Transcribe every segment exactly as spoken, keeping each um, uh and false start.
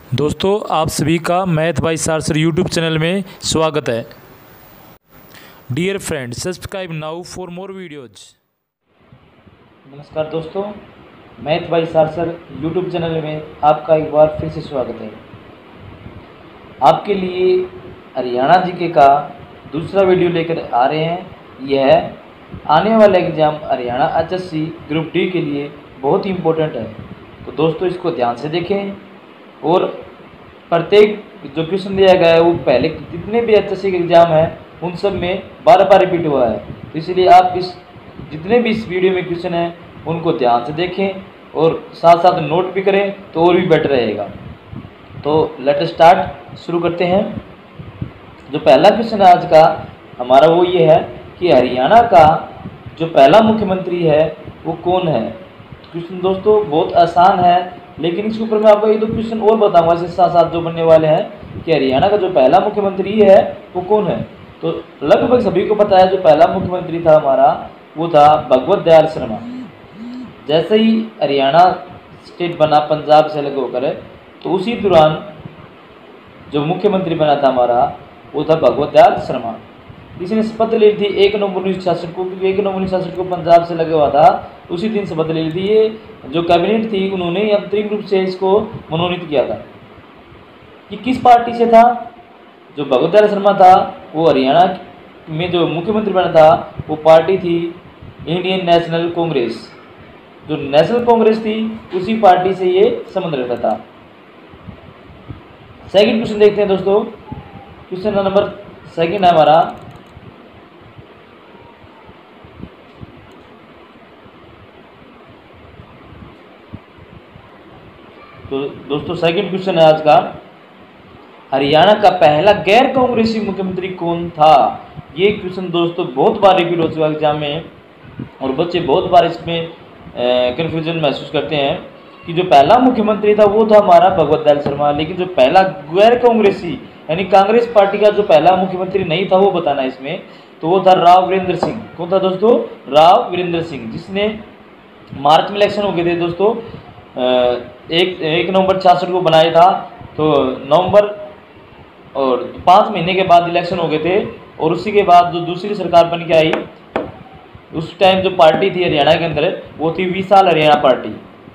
दोस्तों आप सभी का math by Saar sir YouTube channel में स्वागत है। Dear friend, subscribe now for more videos. नमस्कार दोस्तों, math by Saar sir YouTube channel में आपका एक बार फिर से स्वागत है। आपके लिए हरियाणा जीके का दूसरा वीडियो लेकर आ रहे हैं। यह आने वाला exam Haryana HSC group D के लिए बहुत ही इम्पोर्टेंट है, तो दोस्तों इसको ध्यान से देखें। और प्रत्येक जो क्वेश्चन दिया गया है वो पहले जितने भी एचएससी के एग्ज़ाम हैं उन सब में बार बार रिपीट हुआ है, तो इसलिए आप इस जितने भी इस वीडियो में क्वेश्चन हैं उनको ध्यान से देखें और साथ साथ नोट भी करें तो और भी बेटर रहेगा। तो लेट स्टार्ट, शुरू करते हैं। जो पहला क्वेश्चन है आज का हमारा वो ये है कि हरियाणा का जो पहला मुख्यमंत्री है वो कौन है। क्वेश्चन दोस्तों बहुत आसान है, लेकिन इसके ऊपर मैं आपको एक दो क्वेश्चन और बताऊंगा इसके साथ साथ जो बनने वाले हैं कि हरियाणा का जो पहला मुख्यमंत्री है वो कौन है। तो लगभग सभी को पता है जो पहला मुख्यमंत्री था हमारा वो था भगवत दयाल शर्मा। जैसे ही हरियाणा स्टेट बना पंजाब से अलग होकर, तो उसी दौरान जो मुख्यमंत्री बना था हमारा वो था भगवत दयाल शर्मा। इसने शपथ ली थी एक नवंबर उन्नीस सौ छियासठ को, क्योंकि एक नवंबर उन्नीस सौ छियासठ को पंजाब से लगा हुआ था, उसी दिन शपथ ले ली थी। ये जो कैबिनेट थी उन्होंने अंतरिम रूप से इसको मनोनीत किया था। कि किस पार्टी से था। जो भगवत दयाल शर्मा था वो हरियाणा में जो मुख्यमंत्री बना था वो पार्टी थी इंडियन नेशनल कांग्रेस। जो नेशनल कांग्रेस थी उसी पार्टी से ये संबंध रखता था। सेकंड क्वेश्चन देखते हैं दोस्तों। क्वेश्चन नंबर सेकंड है हमारा, तो दोस्तों सेकंड क्वेश्चन है आज का, हरियाणा का पहला गैर कांग्रेसी मुख्यमंत्री कौन था। ये क्वेश्चन दोस्तों बहुत बार रिपीट हो चुका है एग्जाम में और बच्चे बहुत बार इसमें कन्फ्यूजन महसूस करते हैं कि जो पहला मुख्यमंत्री था वो था हमारा भगवत दयाल शर्मा, लेकिन जो पहला गैर कांग्रेसी यानी कांग्रेस पार्टी का जो पहला मुख्यमंत्री नहीं था वो बताना है इसमें। तो वो था राव वीरेंद्र सिंह। कौन था दोस्तों? राव वीरेंद्र सिंह, जिसने मार्च में इलेक्शन हो गए थे दोस्तों, एक एक नवंबर छियासठ को बनाया था। तो नवंबर और पाँच महीने के बाद इलेक्शन हो गए थे और उसी के बाद जो दूसरी सरकार बन के आई उस टाइम जो पार्टी थी हरियाणा के अंदर वो थी विशाल हरियाणा पार्टी।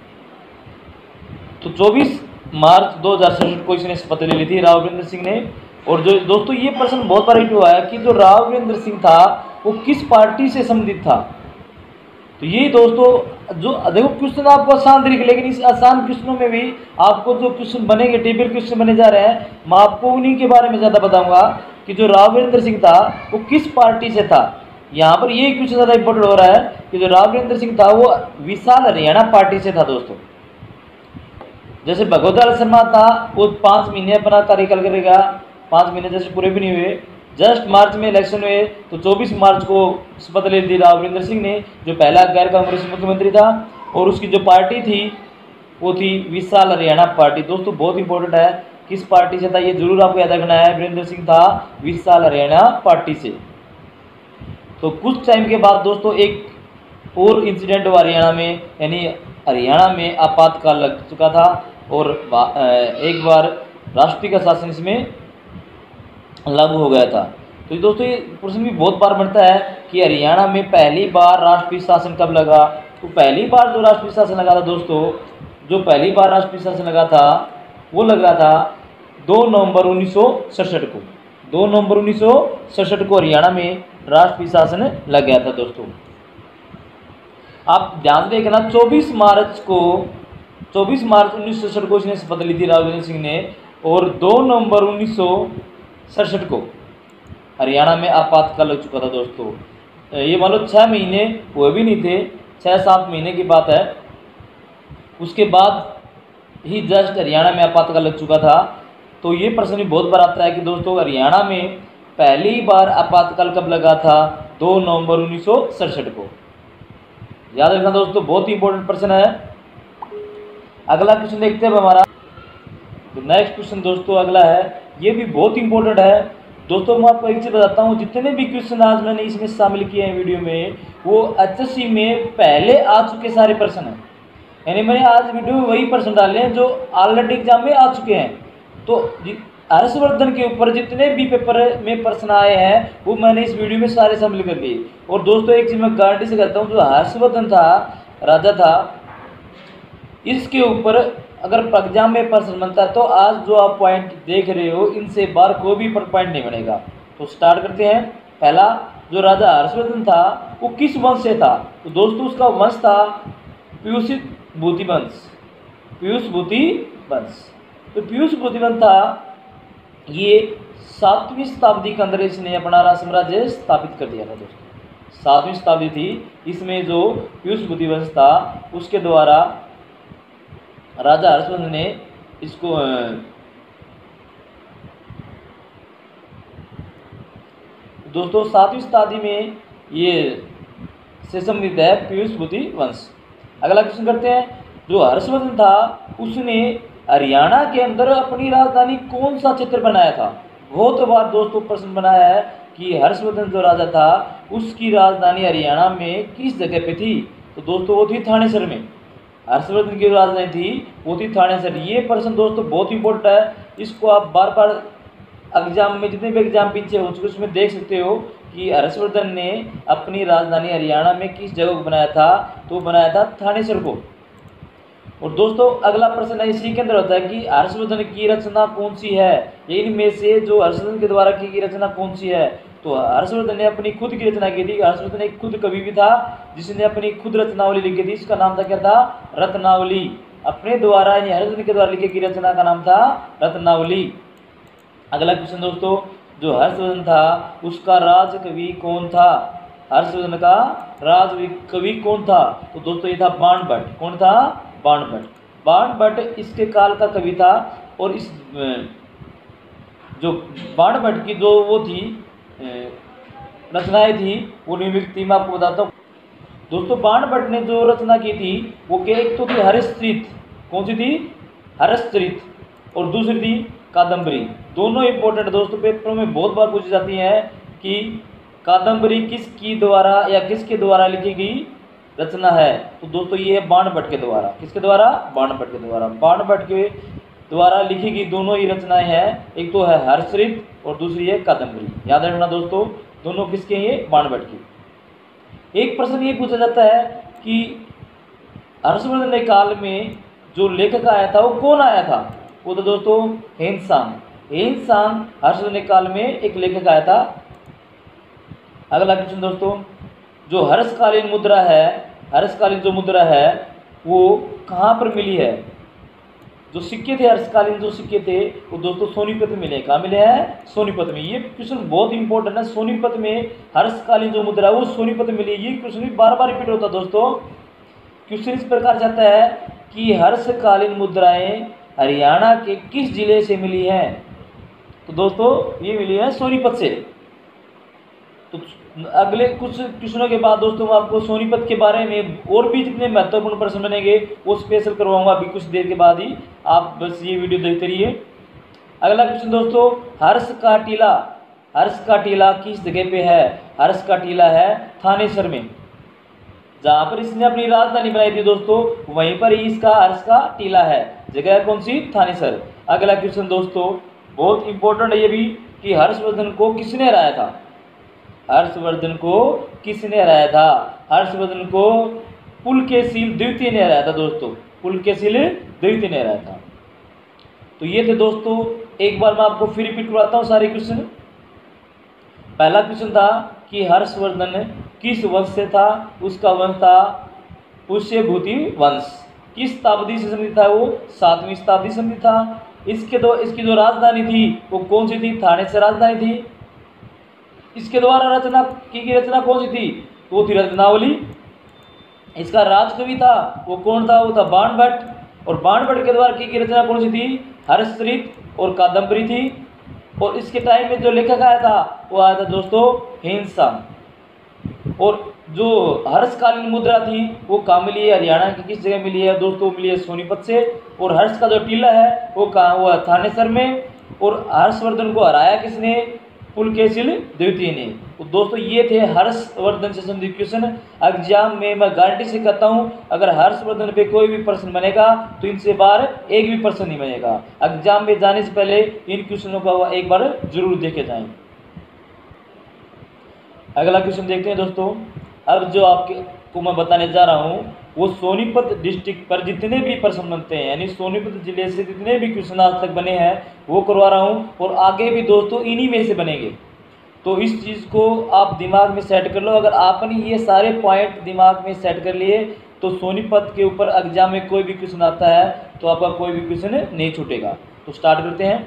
तो चौबीस मार्च दो हज़ार सड़सठ को इसने शपथ ले ली थी राव वीरेंद्र सिंह ने। और जो दोस्तों ये प्रश्न बहुत बार हिट हुआ है कि जो राव वीरेंद्र सिंह था वो किस पार्टी से संबंधित था। तो ये दोस्तों जो देखो क्वेश्चन आपको आसान दिखे, लेकिन इस आसान क्वेश्चनों में भी आपको जो क्वेश्चन बनेंगे टेबल क्वेश्चन बने जा रहे हैं, मैं आपको उन्हीं के बारे में ज़्यादा बताऊंगा कि जो राव वीरेंद्र सिंह था वो किस पार्टी से था। यहाँ पर ये क्वेश्चन ज़्यादा इंपॉर्टेंट हो रहा है कि जो राव वीरेंद्र सिंह था वो विशाल हरियाणा पार्टी से था दोस्तों। जैसे भगवत दयाल शर्मा था वो पाँच महीने अपना कार्यकाल करेगा, पाँच महीने जैसे पूरे भी नहीं हुए, जस्ट मार्च में इलेक्शन हुए तो चौबीस मार्च को शपथ ले ली राव वीरेंद्र सिंह ने, जो पहला गैर कांग्रेसी मुख्यमंत्री था। और उसकी जो पार्टी थी वो थी विशाल हरियाणा पार्टी। दोस्तों बहुत इंपॉर्टेंट है किस पार्टी से था, ये जरूर आपको याद रखना है। वीरेंद्र सिंह था विशाल हरियाणा पार्टी से। तो कुछ टाइम के बाद दोस्तों एक और इंसिडेंट हुआ हरियाणा में, यानी हरियाणा में आपातकाल लग चुका था और एक बार राष्ट्रपति का शासन इसमें लागू हो गया था। तो दोस्तों ये प्रश्न भी बहुत बार बनता है कि हरियाणा में पहली बार राष्ट्रपति शासन कब लगा। तो पहली बार जो राष्ट्रपति शासन लगा था दोस्तों, जो पहली बार राष्ट्रपति शासन लगा था वो लगा था दो नवंबर उन्नीस सौ सड़सठ को। दो नवंबर उन्नीस सौ सड़सठ को हरियाणा में राष्ट्रपति शासन लग गया था दोस्तों। आप ध्यान से देखना, चौबीस मार्च को चौबीस मार्च उन्नीस सौ सड़सठ को इसने शपथ ली थी राव वीरेंद्र सिंह ने, और दो नवंबर उन्नीस सौ सड़सठ को हरियाणा में आपातकाल लग चुका था दोस्तों। ये मान लो छः महीने हुए भी नहीं थे, छः सात महीने की बात है, उसके बाद ही जस्ट हरियाणा में आपातकाल लग चुका था। तो ये प्रश्न भी बहुत बार आता है कि दोस्तों हरियाणा में पहली बार आपातकाल कब लगा था। दो नवंबर उन्नीस सौ सड़सठ को। याद रखना दोस्तों, बहुत ही इंपॉर्टेंट प्रश्न है। अगला क्वेश्चन देखते हैं हमारा। तो नेक्स्ट क्वेश्चन दोस्तों अगला है, ये भी बहुत इंपॉर्टेंट है दोस्तों। मैं आपको एक चीज़ बताता हूँ, जितने भी क्वेश्चन आज मैंने इसमें शामिल किए हैं वीडियो में वो एचएससी में पहले आ चुके सारे प्रश्न हैं। यानी मैंने आज वीडियो में वही प्रश्न डाले हैं जो ऑलरेडी एग्जाम में आ चुके हैं। तो हर्षवर्धन के ऊपर जितने भी पेपर में प्रश्न आए हैं वो मैंने इस वीडियो में सारे शामिल कर दिए। और दोस्तों एक चीज़ मैं गारंटी से कहता हूँ, जो हर्षवर्धन था, राजा था, इसके ऊपर अगर एग्जाम में प्रश्न बनता है तो आज जो आप पॉइंट देख रहे हो इनसे बार कोई भी पॉइंट नहीं बनेगा। तो स्टार्ट करते हैं। पहला, जो राजा हर्षवर्धन था वो किस वंश से था? तो दोस्तों उसका वंश था पीयूष भूति वंश। पीयूष भूति वंश तो पीयूष भूति वंश था, ये सातवीं शताब्दी के अंदर इसने अपना राज साम्राज्य स्थापित कर दिया था। दोस्तों सातवीं शताब्दी थी, इसमें जो पीयूष भूति वंश था उसके द्वारा राजा हर्षवर्धन ने इसको दोस्तों सातवीं शताब्दी में ये से संबंधित है पीयूष भूति वंश। अगला क्वेश्चन करते हैं। जो हर्षवर्धन था उसने हरियाणा के अंदर अपनी राजधानी कौन सा क्षेत्र बनाया था? बहुत बार दोस्तों प्रश्न बनाया है कि हर्षवर्धन जो राजा था उसकी राजधानी हरियाणा में किस जगह पे थी? तो दोस्तों वो थी थानेसर में। हर्षवर्धन की राजधानी थी वो थी थानेसर। ये प्रश्न दोस्तों बहुत इंपॉर्टेंट है, इसको आप बार बार एग्जाम में जितने भी एग्जाम पीछे हो चुके उसमें देख सकते हो कि हर्षवर्धन ने अपनी राजधानी हरियाणा में किस जगह को बनाया था? तो बनाया था थानेसर को। और दोस्तों अगला प्रश्न है इसी के अंदर होता है कि हर्षवर्धन की रचना कौन सी है? इनमें से जो हर्षवर्धन के द्वारा की गई रचना कौन सी है? तो हर्षवर्धन ने अपनी खुद की रचना की थी। हर्षवर्धन एक खुद कवि भी था जिसने अपनी खुद रचनावली लिखी थी, इसका नाम था क्या था? रत्नावली। अपने द्वारा यानी हर्षवर्धन के द्वारा लिखी गई रचना का नाम था रत्नावली। अगला क्वेश्चन दोस्तों, जो हर्षवर्धन था उसका राज कवि कौन था? हर्षवर्धन का राज कवि कौन था? तो दोस्तों ये था बाणभट्ट। कौन था? बाणभट्ट। बाणभट्ट इसके काल का कवि था। और इस जो बाणभट्ट की जो वो थी रचनाएं थी वो निम्नलिखित थी, मैं आपको बताता हूँ। दोस्तों बाणभट्ट ने जो रचना की थी वो क्या, एक तो थी हर्षचरित। कौन सी थी? हर्षचरित। और दूसरी थी कादम्बरी। दोनों इंपॉर्टेंट दोस्तों, पेपरों में बहुत बार पूछी जाती हैं कि कादम्बरी किसकी द्वारा या किसके द्वारा लिखी गई रचना है? तो दोस्तों ये है बाणभट्ट के द्वारा। किसके द्वारा? बाणभट्ट के द्वारा। बाणभट्ट के द्वारा लिखी गई दोनों ही रचनाएं हैं, एक तो है हर्षचरित और दूसरी है कादम्बरी। याद रखना दोस्तों, दोनों किसके हैं? बाणभट्ट की। एक प्रश्न ये पूछा जाता है कि हर्षवर्धन के काल में जो लेखक आया था वो कौन आया था? वो तो दोस्तों हेनसांग। हेनसांग हर्षवर्धन के काल में एक लेखक आया था। अगला क्वेश्चन दोस्तों, जो हर्षकालीन मुद्रा है, हर्षकालीन जो मुद्रा है वो कहाँ पर मिली है? जो सिक्के थे हर्षकालीन जो सिक्के थे वो दोस्तों सोनीपत में मिले। कहाँ मिले हैं? सोनीपत में। ये क्वेश्चन बहुत इंपॉर्टेंट है। सोनीपत में हर्षकालीन जो मुद्रा है वो सोनीपत में मिली। ये क्वेश्चन भी बार बार रिपीट होता है दोस्तों। क्वेश्चन इस प्रकार जाता है कि हर्षकालीन मुद्राएं हरियाणा के किस जिले से मिली हैं? तो दोस्तों ये मिली है सोनीपत से। तो अगले कुछ क्वेश्चनों के बाद दोस्तों मैं आपको सोनीपत के बारे में और भी जितने महत्वपूर्ण प्रश्न बनेंगे वो स्पेशल करवाऊंगा अभी कुछ देर के बाद ही। आप बस ये वीडियो देखते रहिए। अगला क्वेश्चन दोस्तों, हर्ष का टीला। हर्ष का टीला किस जगह पे है? हर्ष का टीला है थानेसर में। जहाँ पर इसने अपनी राजधानी बनाई थी दोस्तों वहीं पर ही इसका हर्ष का टीला है। जगह कौन सी? थानेसर। अगला क्वेश्चन दोस्तों बहुत इंपॉर्टेंट है ये भी कि हर्षवर्धन को किसने हराया था? हर्षवर्धन को किसने हराया था? हर्षवर्धन को पुलकेशिल द्वितीय ने हराया था दोस्तों। पुलकेशिल द्वितीय ने हराया था। तो ये थे दोस्तों, एक बार मैं आपको फिर रिपीट करवाता हूँ सारे क्वेश्चन। पहला क्वेश्चन था कि हर्षवर्धन किस वंश से था? उसका वंश था पुष्यभूति वंश। किस शताब्दी से संबंधित था? वो सातवीं शताब्दी से संबंधित था। इसके दो इसकी जो राजधानी थी वो कौन सी थी? थानेसर राजधानी थी। इसके द्वारा रचना की गई रचना कौन सी थी? तो वो थी रत्नावली। इसका राजकवि था वो कौन था? वो था बाणभट्ट। और बाणभट्ट के द्वारा की गई रचना कौन सी थी? हर्षचरित और कादम्बरी थी। और इसके टाइम में जो लेखक आया था वो आया था दोस्तों हेनसांग। और जो हर्षकालीन मुद्रा थी वो कहाँ मिली है? हरियाणा की किस जगह मिली है दोस्तों? मिली है सोनीपत से। और हर्ष का जो टीला है वो कहाँ हुआ? थानेसर में। और हर्षवर्धन को हराया किसने? पुलकेशिल द्वितीय ने। तो दोस्तों ये थे हर्षवर्धन से संबंधित क्वेश्चन। एग्जाम में मैं गारंटी से कहता हूँ अगर हर्षवर्धन पे कोई भी प्रश्न बनेगा तो इनसे बाहर एक भी प्रश्न नहीं बनेगा। एग्जाम में जाने से पहले इन क्वेश्चनों को एक बार जरूर देखे जाएं। अगला क्वेश्चन देखते हैं दोस्तों। अब जो आपके को मैं बताने जा रहा हूँ वो सोनीपत डिस्ट्रिक्ट पर जितने भी प्रश्न बनते हैं, यानी सोनीपत जिले से जितने भी क्वेश्चन आज तक बने हैं वो करवा रहा हूँ, और आगे भी दोस्तों इन्हीं में से बनेंगे। तो इस चीज़ को आप दिमाग में सेट कर लो। अगर आपने ये सारे पॉइंट दिमाग में सेट कर लिए तो सोनीपत के ऊपर एग्जाम में कोई भी क्वेश्चन आता है तो आपका कोई भी क्वेश्चन नहीं छूटेगा। तो स्टार्ट करते हैं।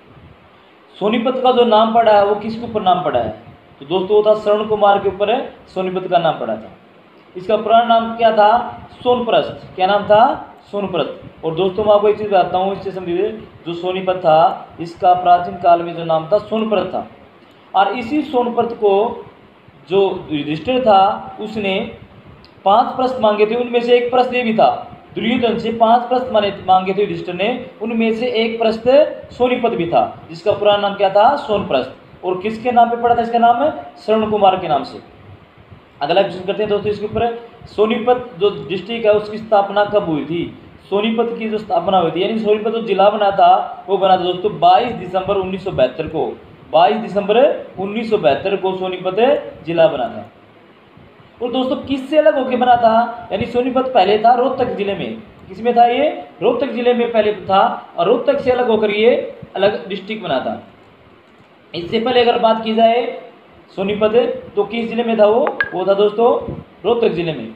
सोनीपत का जो नाम पड़ा है वो किसके ऊपर नाम पड़ा है? तो दोस्तों वो था श्रवण कुमार के ऊपर है सोनीपत का नाम पड़ा था। इसका पुराना नाम क्या था? सोनप्रस्थ। क्या नाम था? सोनप्रस्थ। और दोस्तों मैं आपको एक चीज़ बताता हूँ इससे संबंधित, जो सोनीपत था इसका प्राचीन काल में जो नाम था सोनप्रस्थ था। और इसी सोनप्रस्थ को जो युधिष्ठिर था उसने पांच प्रश्न मांगे थे, उनमें से एक प्रश्न ये भी था। दुर्योधन से पांच प्रश्न माने मांगे थे युधिष्ठिर ने, उनमें से एक प्रश्न सोनीपत भी था जिसका पुराना नाम क्या था? सोनप्रस्थ। और किसके नाम पे पड़ा था? इसका नाम है श्रवण कुमार के नाम से। अगला क्वेश्चन करते हैं दोस्तों इसके ऊपर। सोनीपत जो डिस्ट्रिक्ट है उसकी स्थापना कब हुई थी? सोनीपत की जो स्थापना हुई थी, यानी सोनीपत जो जिला बना था वो बना था दोस्तों बाईस दिसंबर उन्नीस सौ बहत्तर को। बाईस दिसंबर उन्नीस सौ बहत्तर को सोनीपत जिला बना था। और दोस्तों किससे अलग होकर बना था? यानी सोनीपत पहले था रोहतक जिले में। किसमें था ये? रोहतक जिले में पहले था, और रोहतक से अलग होकर ये अलग डिस्ट्रिक्ट बना था। इससे पहले अगर बात की जाए सोनीपत तो किस जिले में था? वो वो था दोस्तों रोहतक जिले में।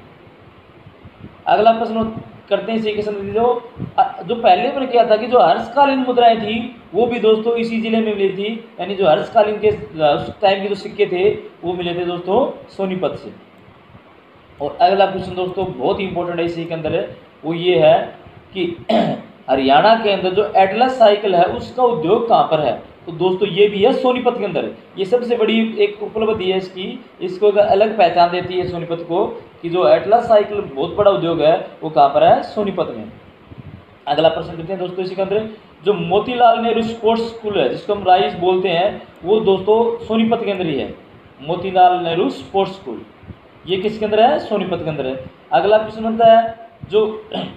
अगला प्रश्न करते हैं इसी के संबंधित। जो जो पहले मैंने किया था कि जो हर्षकालीन मुद्राएं थी वो भी दोस्तों इसी जिले में मिली थी, यानी जो हर्षकालीन के उस टाइम के जो सिक्के थे वो मिले थे दोस्तों सोनीपत से। और अगला क्वेश्चन दोस्तों बहुत ही इंपॉर्टेंट है इसी के अंदर है, वो ये है कि हरियाणा के अंदर जो एटलस साइकिल है उसका उद्योग कहाँ पर है? तो दोस्तों ये भी है सोनीपत के अंदर। ये सबसे बड़ी एक उपलब्धि है इसकी, इसको एक अलग पहचान देती है सोनीपत को कि जो एटलस साइकिल बहुत बड़ा उद्योग है वो कहाँ पर है? सोनीपत में। अगला प्रश्न करते हैं दोस्तों इसी के अंदर। जो मोतीलाल नेहरू स्पोर्ट्स स्कूल है जिसको हम राइस बोलते हैं वो दोस्तों सोनीपत के अंदर ही है। मोतीलाल नेहरू स्पोर्ट्स स्कूल ये किसके अंदर है? सोनीपत के अंदर है। अगला प्रश्न बनता है जो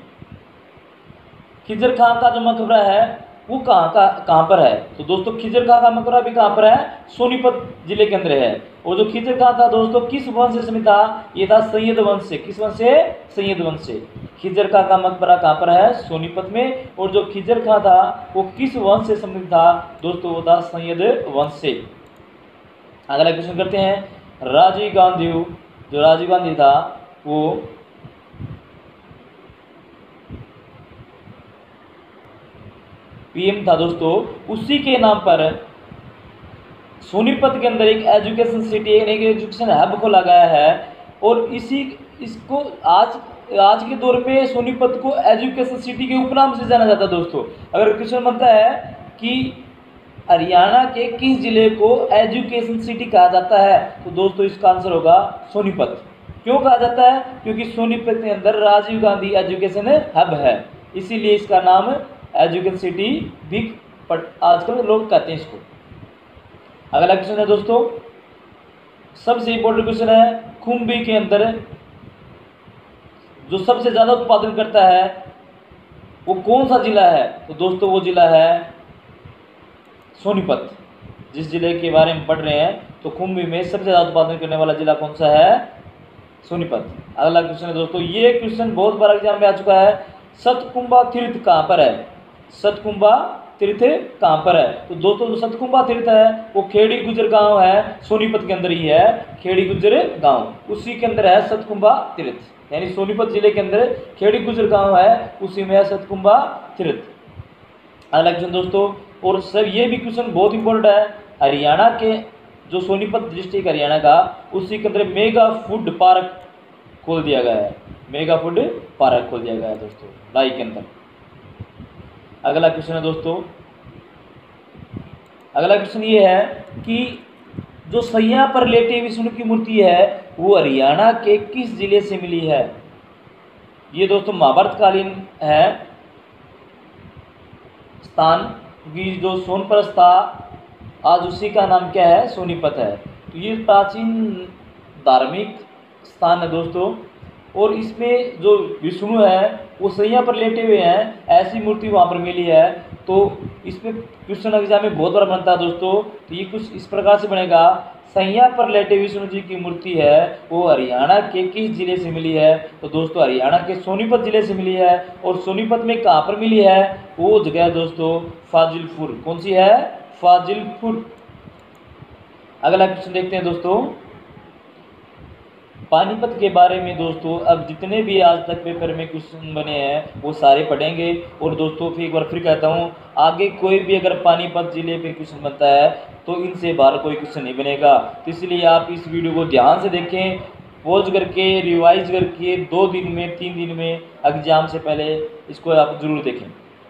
खिजर खां का जो मकबरा है वो कहाँ का कहाँ पर है? तो दोस्तों खिजर खां का मकबरा भी कहाँ पर है? सोनीपत जिले के अंदर है। और जो खिजर खां था दोस्तों किस वंश से संबंधित था? ये था सैयद वंश से। किस वंश से? सैयद वंश से। खिजर खां का मकबरा कहाँ पर है? सोनीपत में। और जो खिजर खां था वो किस वंश से संबंधित था? दोस्तों वो था सैयद वंश से। अगला क्वेश्चन करते हैं। राजीव गांधी, जो राजीव गांधी था वो पीएम था दोस्तों, उसी के नाम पर सोनीपत के अंदर एक एजुकेशन सिटी एक एजुकेशन हब खोला गया है। और इसी इसको आज आज के दौर पे सोनीपत को एजुकेशन सिटी के उपनाम से जाना जाता है दोस्तों। अगर क्वेश्चन बनता है कि हरियाणा के किस जिले को एजुकेशन सिटी कहा जाता है तो दोस्तों इसका आंसर होगा सोनीपत। क्यों कहा जाता है? क्योंकि सोनीपत के अंदर राजीव गांधी एजुकेशन हब है, इसीलिए इसका नाम एजुकेशन सिटी भी आजकल लोग कहते हैं इसको। अगला क्वेश्चन है दोस्तों, सबसे इंपॉर्टेंट क्वेश्चन है, खुम्बी के अंदर जो सबसे ज्यादा उत्पादन करता है वो कौन सा जिला है? तो दोस्तों वो जिला है सोनीपत। जिस जिले के बारे में पढ़ रहे हैं तो खुम्बी में सबसे ज्यादा उत्पादन करने वाला जिला कौन सा है? सोनीपत। अगला क्वेश्चन है दोस्तों, ये क्वेश्चन बहुत बार एग्जाम में आ चुका है। सतकुंभा तीर्थ कहाँ पर है? सतकुंभा तीर्थ कहाँ पर है? तो दोस्तों जो सतकुंभा तीर्थ है वो खेड़ी गुजर गांव है, सोनीपत के अंदर ही है। खेड़ी गुजर गांव उसी के अंदर है सतकुंभा तीर्थ, यानी सोनीपत जिले के अंदर खेड़ी गुजर गांव है, उसी में है सतकुंभा तीर्थ। अगला क्वेश्चन दोस्तों, और सर ये भी क्वेश्चन बहुत इंपॉर्टेंट है, हरियाणा के जो सोनीपत डिस्ट्रिक्ट हरियाणा का उसी के अंदर मेगा फूड पार्क खोल दिया गया है। मेगा फूड पार्क खोल दिया गया है दोस्तों राई के अंदर। अगला क्वेश्चन है दोस्तों, अगला क्वेश्चन ये है कि जो सैया पर लेटे विष्णु की मूर्ति है वो हरियाणा के किस जिले से मिली है? ये दोस्तों महाभारतकालीन है स्थान, क्योंकि जो सोनप्रस्थ था आज उसी का नाम क्या है, सोनीपत है। तो ये प्राचीन धार्मिक स्थान है दोस्तों, और इसमें जो विष्णु है वो सैया पर लेटे हुए हैं, ऐसी मूर्ति वहाँ पर मिली है। तो इसमें कृष्ण एग्जाम में बहुत बार बनता है दोस्तों। तो ये कुछ इस प्रकार से बनेगा, सैया पर लेटे विष्णु जी की मूर्ति है, वो हरियाणा के किस जिले से मिली है? तो दोस्तों हरियाणा के सोनीपत जिले से मिली है। और सोनीपत में कहाँ पर मिली है? वो जगह है दोस्तों फाजिलपुर। कौन सी है? फाजिलपुर। अगला क्वेश्चन देखते हैं दोस्तों, पानीपत के बारे में दोस्तों। अब जितने भी आज तक पेपर में क्वेश्चन बने हैं वो सारे पढ़ेंगे। और दोस्तों फिर एक बार फिर कहता हूँ, आगे कोई भी अगर पानीपत जिले पे क्वेश्चन बनता है तो इनसे बाहर कोई क्वेश्चन नहीं बनेगा। तो इसलिए आप इस वीडियो को ध्यान से देखें, पॉज करके रिवाइज करके दो दिन में तीन दिन में एग्जाम से पहले इसको आप जरूर देखें।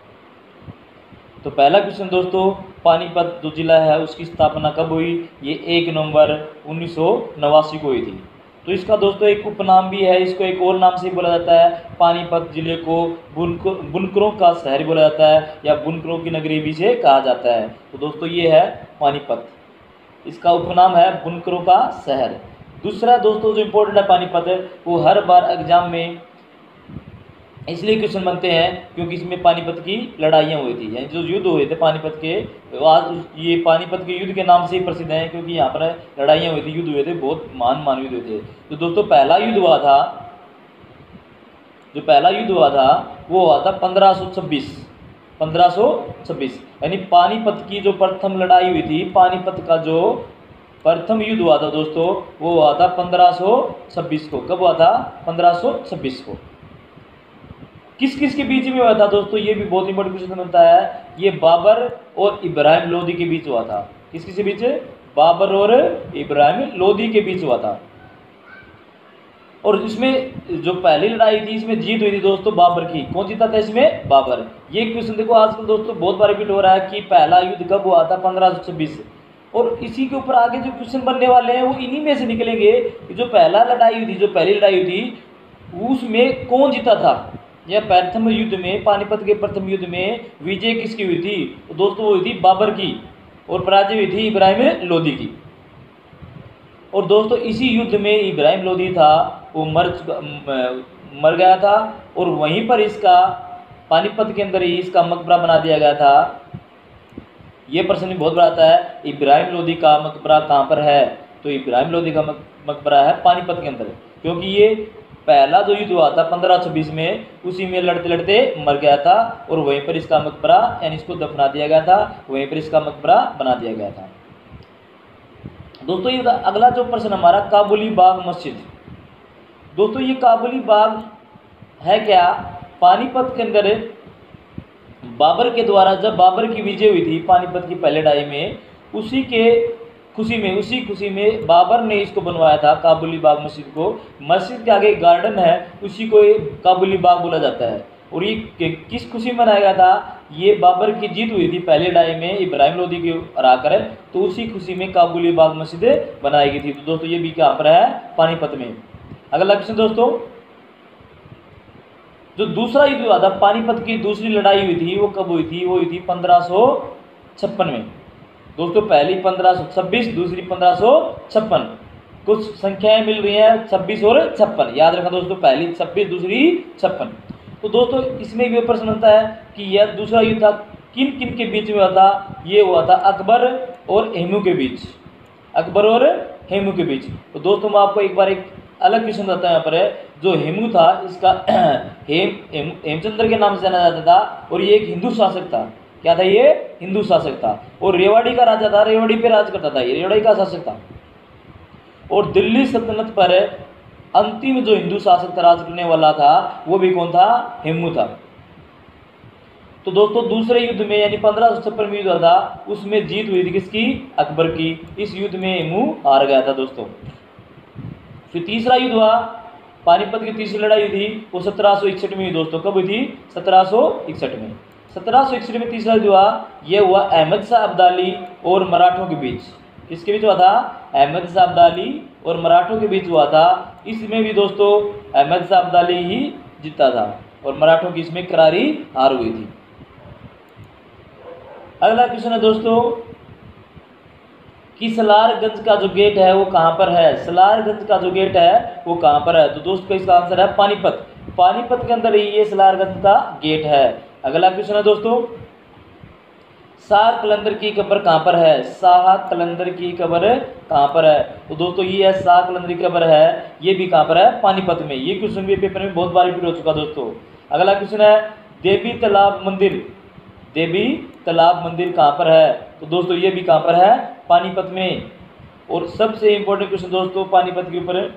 तो पहला क्वेश्चन दोस्तों, पानीपत जो जिला है उसकी स्थापना कब हुई? ये एक नवंबर उन्नीस सौ नवासी को हुई थी। तो इसका दोस्तों एक उपनाम भी है, इसको एक और नाम से बोला जाता है। पानीपत जिले को बुनकर बुनकरों का शहर बोला जाता है, या बुनकरों की नगरी भी से कहा जाता है। तो दोस्तों ये है पानीपत, इसका उपनाम है बुनकरों का शहर। दूसरा दोस्तों जो इम्पोर्टेंट है पानीपत है, वो हर बार एग्जाम में इसलिए क्वेश्चन बनते हैं क्योंकि इसमें पानीपत की लड़ाइयाँ हुई थी, यानी जो युद्ध हुए थे पानीपत के, आज ये पानीपत के युद्ध के नाम से ही प्रसिद्ध हैं, क्योंकि यहाँ पर लड़ाइयाँ हुई थी, युद्ध हुए थे, बहुत महान महान युद्ध हुए थे। तो दोस्तों पहला युद्ध हुआ था, जो पहला युद्ध हुआ था वो हुआ था पंद्रह सौ छब्बीस पंद्रह सौ छब्बीस यानी पानीपत की जो प्रथम लड़ाई हुई थी, पानीपत का जो प्रथम युद्ध हुआ था दोस्तों, वो हुआ था पंद्रह सौ छब्बीस को। कब हुआ था? पंद्रह सौ छब्बीस को। किस किस के बीच में हुआ था दोस्तों? ये भी बहुत इंपॉर्टेंट क्वेश्चन बनता है। ये बाबर और इब्राहिम लोदी के बीच हुआ था। किस किस के बीच? बाबर और इब्राहिम लोदी के बीच हुआ था। और इसमें जो पहली लड़ाई थी इसमें जीत हुई थी दोस्तों बाबर की। कौन जीता था इसमें? बाबर। ये क्वेश्चन देखो आजकल दोस्तों बहुत बार रिपीट हो रहा है कि पहला युद्ध कब हुआ था? पंद्रह सौ छब्बीस। और इसी के ऊपर आगे जो क्वेश्चन बनने वाले हैं वो इन्हीं में से निकलेंगे। जो पहला लड़ाई हुई थी, जो पहली लड़ाई हुई थी, उसमें कौन जीता था? यह प्रथम युद्ध में, पानीपत के प्रथम युद्ध में विजय किसकी हुई थी? तो दोस्तों वो हुई थी बाबर की, और पराजय हुई थी इब्राहिम लोदी की। और दोस्तों इसी युद्ध में इब्राहिम लोदी था वो मर मर गया था, और वहीं पर इसका पानीपत के अंदर ही इसका मकबरा बना दिया गया था। ये प्रश्न भी बहुत बड़ा आता है, इब्राहिम लोदी का मकबरा कहाँ पर है? तो इब्राहिम लोदी का मकबरा है पानीपत के अंदर, क्योंकि ये पहला जो युद्ध हुआ था पंद्रह छब्बीस में, उसी में लड़ते लड़ते मर गया था, और वहीं पर इसका मकबरा यानी इसको दफना दिया गया था, वहीं पर इसका मकबरा बना दिया गया था। दोस्तों ये अगला जो प्रश्न हमारा, काबुली बाग मस्जिद। दोस्तों ये काबुली बाग है क्या? पानीपत के अंदर बाबर के द्वारा, जब बाबर की विजय हुई थी पानीपत की पहले लड़ाई में, उसी के खुशी में उसी खुशी में बाबर ने इसको बनवाया था काबुली बाग मस्जिद को। मस्जिद के आगे गार्डन है, उसी को काबुली बाग बोला जाता है। और ये किस खुशी में मनाया गया था? ये बाबर की जीत हुई थी पहले लड़ाई में इब्राहिम लोदी को हराकर, तो उसी खुशी में काबुली बाग मस्जिद बनाई गई थी। तो दोस्तों ये भी कहाँ पर है? पानीपत में। अगला क्वेश्चन दोस्तों, जो दूसरा युद्ध हुआ था, पानीपत की दूसरी लड़ाई हुई थी, वो कब हुई थी? वो हुई थी पंद्रह सौ छप्पन में। दोस्तों पहली पंद्रह सौ छब्बीस, दूसरी पंद्रह सौ छप्पन। कुछ संख्याएं मिल रही हैं छब्बीस और छप्पन, याद रखना दोस्तों, पहली छब्बीस, दूसरी छप्पन। तो दोस्तों इसमें भी प्रश्न बनता है कि यह दूसरा युद्ध था किन किन के बीच में हुआ था? ये हुआ था अकबर और हेमू के बीच, अकबर और हेमू के बीच। तो दोस्तों मैं आपको एक बार एक अलग क्वेश्चन बताता हूँ यहाँ पर है। जो हेमू था इसका हेम हेम हेमचंद्र के नाम से जाना जाता था, और ये एक हिंदू शासक था। क्या था ये? हिंदू शासक था। और रेवाड़ी का राजा था, रेवाड़ी पे राज करता था, ये रेवाड़ी का शासक था। और दिल्ली सल्तनत पर अंतिम जो हिंदू शासक था, राज करने वाला था, वो भी कौन था? हेमू था। तो दोस्तों दूसरे युद्ध में यानी पंद्रह सौ छप्पन में युद्ध था, उसमें जीत हुई थी किसकी? अकबर की। इस युद्ध में हेमू हार गया था दोस्तों। फिर तीसरा युद्ध हुआ, पानीपत की तीसरी लड़ाई थी, वो सत्रह सौ इकसठ में हुई दोस्तों। कब हुई थी? सत्रह सौ इकसठ में। सत्रह सौ इकसठ में तीसरा युद्ध हुआ, यह हुआ अहमद शाह अब्दाली और मराठों के बीच। किसके बीच हुआ था? अहमद शाह अब्दाली और मराठों के बीच हुआ था। इसमें भी दोस्तों अहमद शाह अब्दाली ही जीता था, और मराठों की इसमें करारी हार हुई थी। अगला क्वेश्चन है दोस्तों, कि सलारगंज का जो गेट है वो कहाँ पर है, सलारगंज का जो गेट है वो कहाँ पर है। तो दोस्तों इसका आंसर है पानीपत। पानीपत के अंदर ही ये सलारगंज का गेट है। अगला क्वेश्चन है दोस्तों, शाह कलंदर की कब्र कहाँ पर है, शाह कलंदर की कब्र कहाँ पर है। तो दोस्तों ये है शाह कलंदर की कब्र है, ये भी कहाँ पर है, पानीपत में। ये क्वेश्चन भी पेपर में बहुत बार रिपीट हो चुका दोस्तों। अगला क्वेश्चन है, देवी तालाब मंदिर, देवी तालाब मंदिर कहाँ पर है। तो दोस्तों ये भी कहाँ पर है, पानीपत में। और सबसे इंपॉर्टेंट क्वेश्चन दोस्तों पानीपत के ऊपर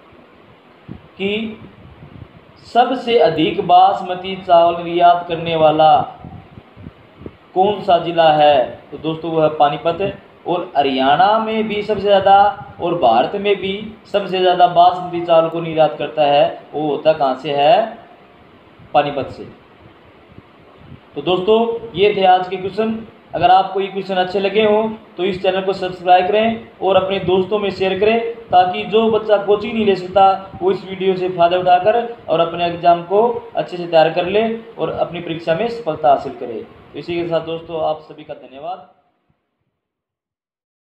कि सबसे अधिक बासमती चावल निर्यात करने वाला कौन सा जिला है। तो दोस्तों वो है पानीपत। और हरियाणा में भी सबसे ज़्यादा और भारत में भी सबसे ज़्यादा बासमती चावल को निर्यात करता है, वो होता कहाँ से है, पानीपत से। तो दोस्तों ये थे आज के क्वेश्चन। अगर आपको ये क्वेश्चन अच्छे लगे हों तो इस चैनल को सब्सक्राइब करें और अपने दोस्तों में शेयर करें, ताकि जो बच्चा कोचिंग नहीं ले सकता वो इस वीडियो से फ़ायदा उठाकर और अपने एग्ज़ाम को अच्छे से तैयार कर ले और अपनी परीक्षा में सफलता हासिल करे। इसी के साथ दोस्तों आप सभी का धन्यवाद।